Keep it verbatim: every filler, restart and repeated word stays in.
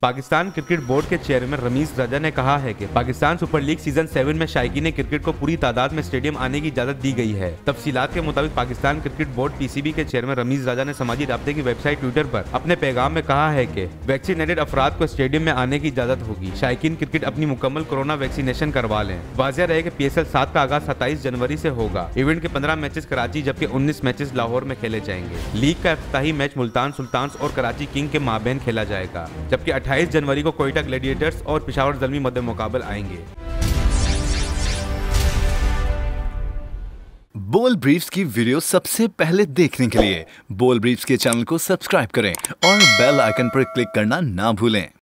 Pakistan cricket board के chairman Ramiz Raja ने कहा है कि Pakistan super league season seven में शायकीन क्रिकेट को पूरी तादाद में स्टेडियम आने की इजाजत दी गई है। तफसीलात के मुताबिक पाकिस्तान क्रिकेट बोर्ड पीसीबी के चेयरमैन रमीज रजा ने समाजी राब्ते की वेबसाइट ट्विटर पर अपने पैगाम में कहा है कि वैक्सीनेटेड अफराद को स्टेडियम में आने की इजाजत होगी। शायकीन क्रिकेट अपनी मुकम्मल कोरोना वैक्सीनेशन करवा लें। वाज़ेह रहे कि पी एस एल सात का आगाज सत्ताईस जनवरी से होगा। इवेंट के पंद्रह मैचेस कराची जबकि उन्नीस मैचेस लाहौर में खेले जाएंगे। लीग का इफ्तिताही मैच मुल्तान सुल्तान्स और कराची किंग के माबैन खेला जाएगा, जबकि अट्ठाईस जनवरी को कोयटा ग्लैडिएटर्स और पेशावर ज़ल्मी मद्दे मुकाबल आएंगे। बोल ब्रीफ्स की वीडियो सबसे पहले देखने के लिए बोल ब्रीफ्स के चैनल को सब्सक्राइब करें और बेल आइकन पर क्लिक करना ना भूलें।